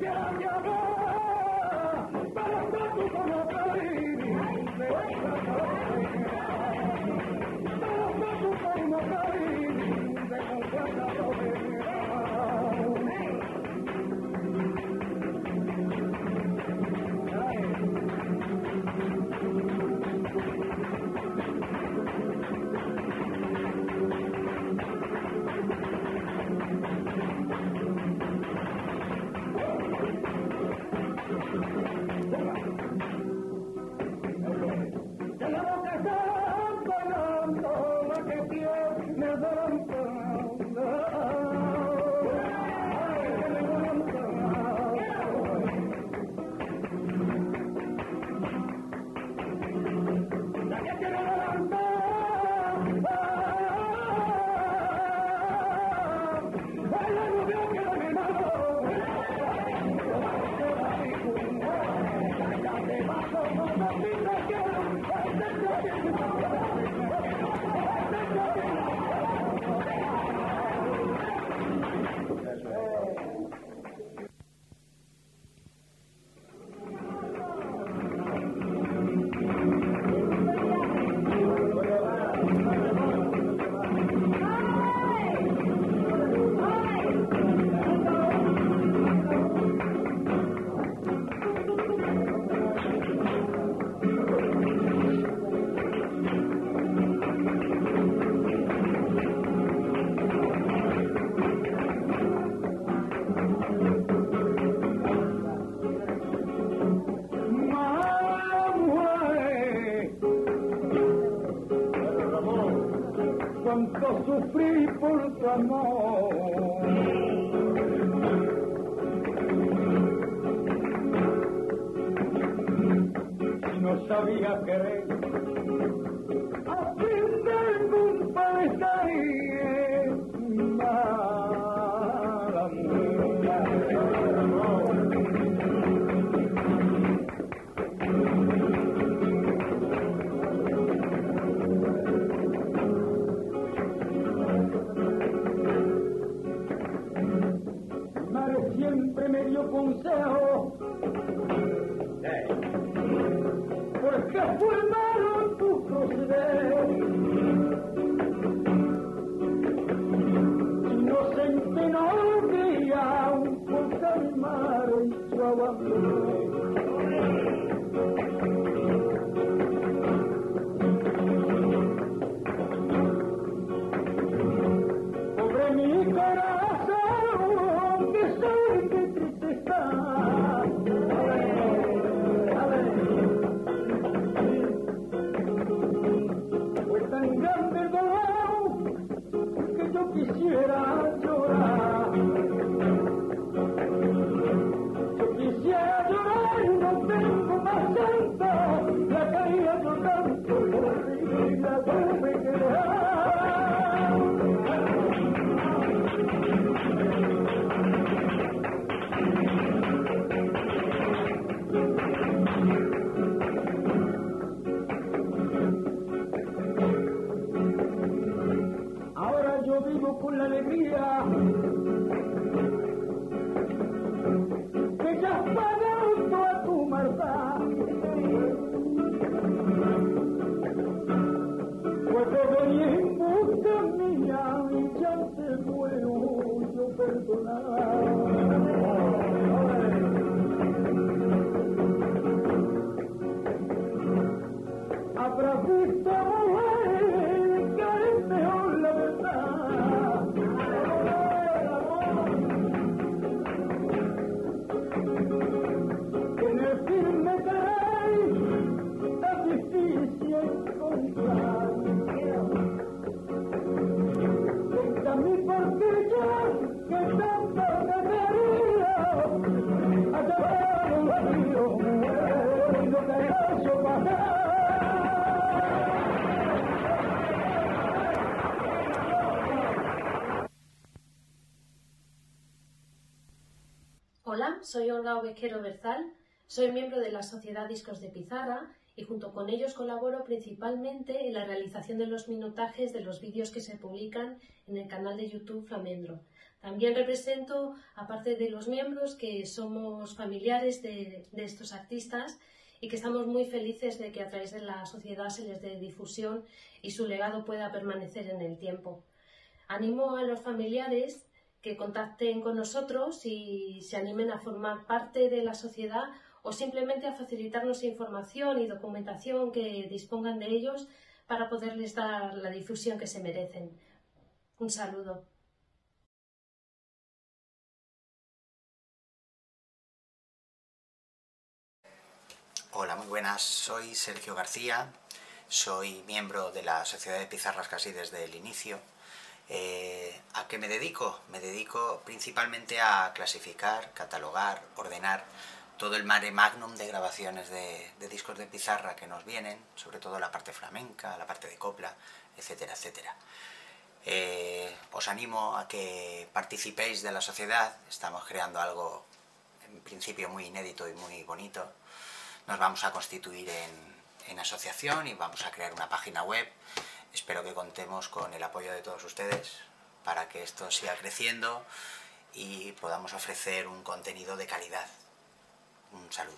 Cuánto sufrí por tu amor. Y no sabía querer. A fin de compadeceré, mala siempre me dio consejo, porque fue malo tu proceder. Inocente no olvida un poco mi madre y su abandono. Pobre mi corazón, qué tristeza. Fue tan grande el dolor que yo quisiera llorar. Yo quisiera llorar y no tengo más santa. La caída yo tanto por y la tuve que dejar. Ahora yo vivo con la alegría que ya has pagado toda tu maldad. Pues te venía en busca mía y ya te puedo yo perdonar. Habrás visto, mujer, que es mejor la verdad. Que en el firme caray es difícil encontrar. Esta mi porquilla que tanto me quería, allá va el río, lo que ha hecho pasar. Hola, soy Olga Ovejero Berzal, soy miembro de la Sociedad Discos de Pizarra y junto con ellos colaboro principalmente en la realización de los minutajes de los vídeos que se publican en el canal de YouTube Flamendro. También represento, aparte de los miembros, que somos familiares de estos artistas y que estamos muy felices de que a través de la sociedad se les dé difusión y su legado pueda permanecer en el tiempo. Animo a los familiares que contacten con nosotros y se animen a formar parte de la sociedad o simplemente a facilitarnos información y documentación que dispongan de ellos para poderles dar la difusión que se merecen. Un saludo. Hola, muy buenas. Soy Sergio García, soy miembro de la Sociedad de Pizarras casi desde el inicio. ¿A qué me dedico? Me dedico principalmente a clasificar, catalogar, ordenar todo el mare magnum de grabaciones de discos de pizarra que nos vienen, sobre todo la parte flamenca, la parte de copla, etcétera, etcétera. Os animo a que participéis de la sociedad. Estamos creando algo en principio muy inédito y muy bonito. Nos vamos a constituir en asociación y vamos a crear una página web. Espero que contemos con el apoyo de todos ustedes para que esto siga creciendo y podamos ofrecer un contenido de calidad. Un saludo.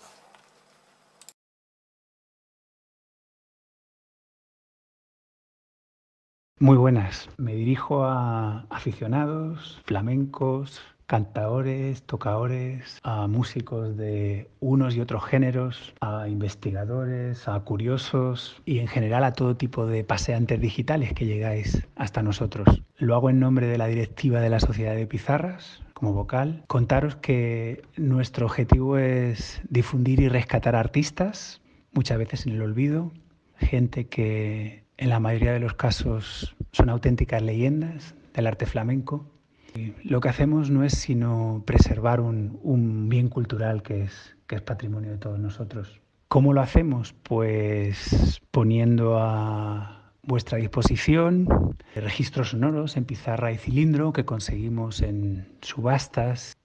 Muy buenas. Me dirijo a aficionados, flamencos, cantadores, tocadores, a músicos de unos y otros géneros, a investigadores, a curiosos y en general a todo tipo de paseantes digitales que llegáis hasta nosotros. Lo hago en nombre de la directiva de la Sociedad de Pizarras, como vocal. Contaros que nuestro objetivo es difundir y rescatar artistas, muchas veces en el olvido, gente que en la mayoría de los casos son auténticas leyendas del arte flamenco. Lo que hacemos no es sino preservar un bien cultural que es patrimonio de todos nosotros. ¿Cómo lo hacemos? Pues poniendo a vuestra disposición registros sonoros en pizarra y cilindro que conseguimos en subastas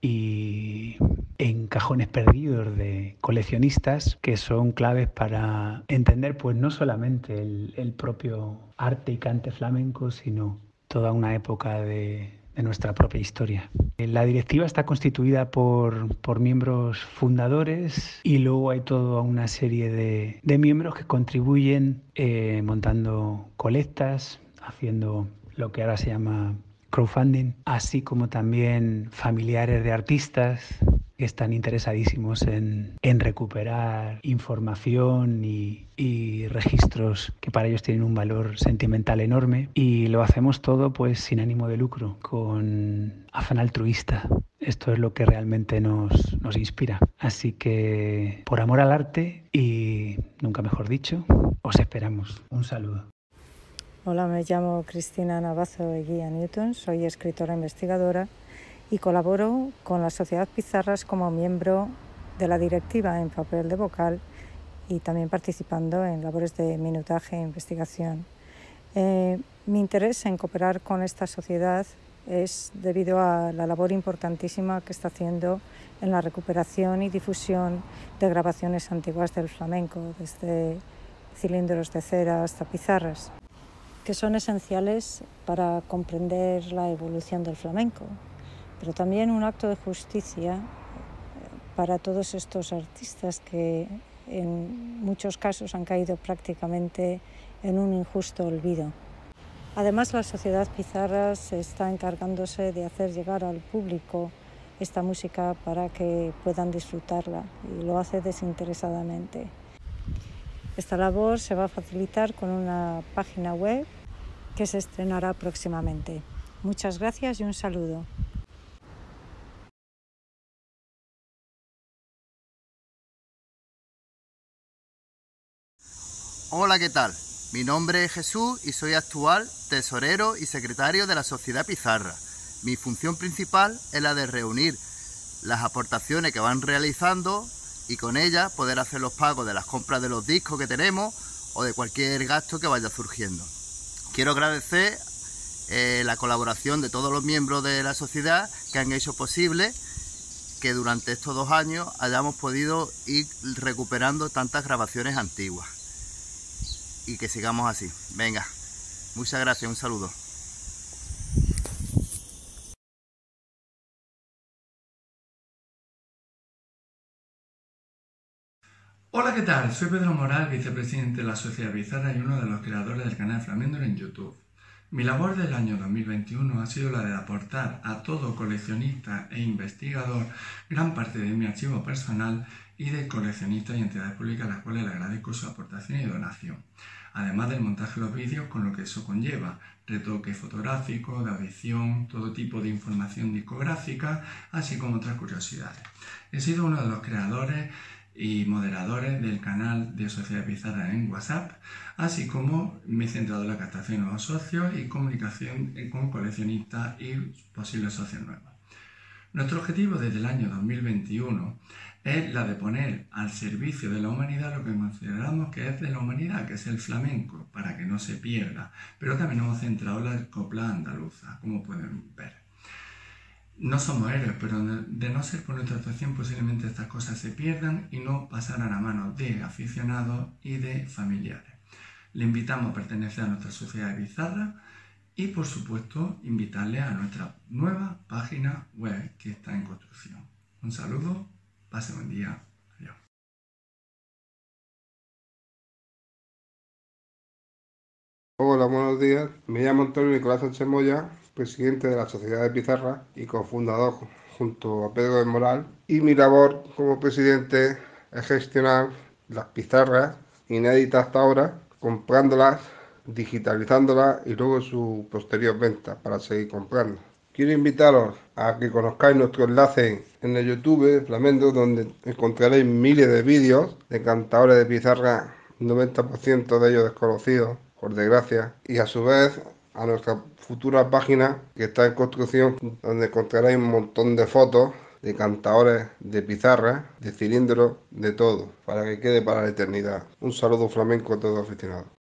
y en cajones perdidos de coleccionistas que son claves para entender pues no solamente el propio arte y cante flamenco, sino toda una época de nuestra propia historia. La directiva está constituida por miembros fundadores y luego hay toda una serie de miembros que contribuyen montando colectas, haciendo lo que ahora se llama crowdfunding, así como también familiares de artistas que están interesadísimos en recuperar información y registros que para ellos tienen un valor sentimental enorme, y lo hacemos todo pues sin ánimo de lucro, con afán altruista. Esto es lo que realmente nos inspira. Así que por amor al arte y nunca mejor dicho, os esperamos. Un saludo. Hola, me llamo Cristina Navazo Eguía Newton, soy escritora investigadora y colaboro con la Sociedad Pizarras como miembro de la directiva en papel de vocal y también participando en labores de minutaje e investigación. Mi interés en cooperar con esta sociedad es debido a la labor importantísima que está haciendo en la recuperación y difusión de grabaciones antiguas del flamenco, desde cilindros de cera hasta pizarras, que son esenciales para comprender la evolución del flamenco, pero también un acto de justicia para todos estos artistas que en muchos casos han caído prácticamente en un injusto olvido. Además, la Sociedad Pizarras está encargándose de hacer llegar al público esta música para que puedan disfrutarla, y lo hace desinteresadamente. Esta labor se va a facilitar con una página web que se estrenará próximamente. Muchas gracias y un saludo. Hola, ¿qué tal? Mi nombre es Jesús y soy actual tesorero y secretario de la Sociedad Pizarra. Mi función principal es la de reunir las aportaciones que van realizando y con ellas poder hacer los pagos de las compras de los discos que tenemos o de cualquier gasto que vaya surgiendo. Quiero agradecer la colaboración de todos los miembros de la sociedad que han hecho posible que durante estos 2 años hayamos podido ir recuperando tantas grabaciones antiguas. Y que sigamos así. Venga, muchas gracias, un saludo. Hola, ¿qué tal? Soy Pedro Moral, vicepresidente de la Sociedad Pizarra y uno de los creadores del canal Flamendor en YouTube. Mi labor del año 2021 ha sido la de aportar a todo coleccionista e investigador gran parte de mi archivo personal y de coleccionistas y entidades públicas a las cuales le agradezco su aportación y donación, además del montaje de los vídeos con lo que eso conlleva, retoque fotográfico, de audición, todo tipo de información discográfica, así como otras curiosidades. He sido uno de los creadores y moderadores del canal de Sociedad Pizarra en WhatsApp, así como me he centrado en la captación de nuevos socios y comunicación con coleccionistas y posibles socios nuevos. Nuestro objetivo desde el año 2021 es la de poner al servicio de la humanidad lo que consideramos que es de la humanidad, que es el flamenco, para que no se pierda, pero también hemos centrado en la copla andaluza, como pueden ver. No somos héroes, pero de no ser por nuestra actuación posiblemente estas cosas se pierdan y no pasaran a manos de aficionados y de familiares. Le invitamos a pertenecer a nuestra Sociedad de Pizarra y, por supuesto, invitarle a nuestra nueva página web que está en construcción. Un saludo, pase buen día, adiós. Hola, buenos días. Me llamo Antonio Nicolás Sánchez Moya, presidente de la Sociedad de Pizarra y cofundador junto a Pedro del Moral. Y mi labor como presidente es gestionar las pizarras inéditas hasta ahora, comprándolas, digitalizándolas y luego su posterior venta para seguir comprando. Quiero invitaros a que conozcáis nuestro enlace en el YouTube Flamendor, donde encontraréis miles de vídeos de cantadores de pizarra, 90% de ellos desconocidos, por desgracia, y a su vez a nuestra futura página que está en construcción, donde encontraréis un montón de fotos de cantadores de pizarra, de cilindros, de todo, para que quede para la eternidad. Un saludo flamenco a todos los aficionados.